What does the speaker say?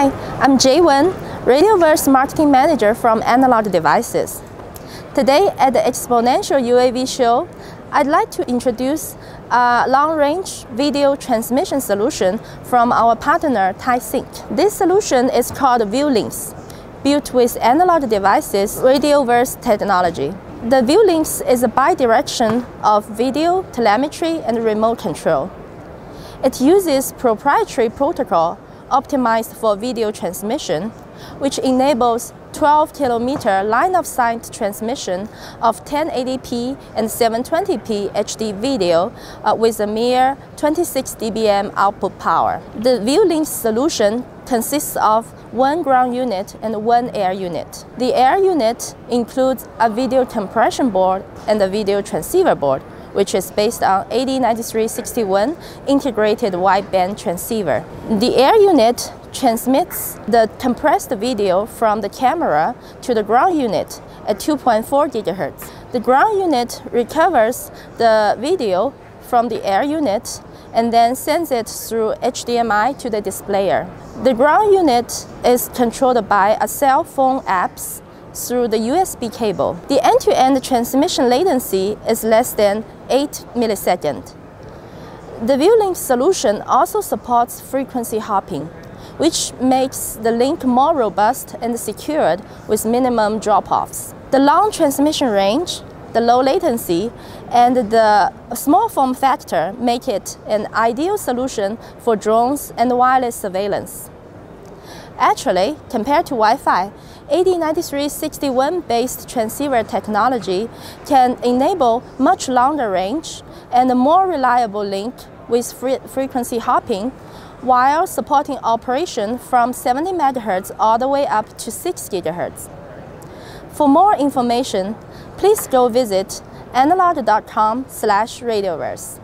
Hi, I'm Jay-Wen, RadioVerse Marketing Manager from Analog Devices. Today at the Exponential UAV show, I'd like to introduce a long-range video transmission solution from our partner Taisync. This solution is called ViuLinx, built with Analog Devices RadioVerse technology. The ViuLinx is a bidirection of video, telemetry, and remote control. It uses proprietary protocol optimized for video transmission, which enables 12-kilometer line-of-sight transmission of 1080p and 720p HD video with a mere 26 dBm output power. The ViuLinx solution consists of one ground unit and one air unit. The air unit includes a video compression board and a video transceiver board, which is based on AD9361 integrated wideband transceiver. The air unit transmits the compressed video from the camera to the ground unit at 2.4 GHz. The ground unit recovers the video from the air unit and then sends it through HDMI to the displayer. The ground unit is controlled by a cell phone apps through the USB cable. The end-to-end transmission latency is less than 8 milliseconds. The ViuLinx solution also supports frequency hopping, which makes the link more robust and secured with minimum drop-offs. The long transmission range, the low latency, and the small form factor make it an ideal solution for drones and wireless surveillance. Actually, compared to Wi-Fi, AD9361-based transceiver technology can enable much longer range and a more reliable link with frequency hopping while supporting operation from 70 MHz all the way up to 6 GHz. For more information, please go visit analog.com/radioverse.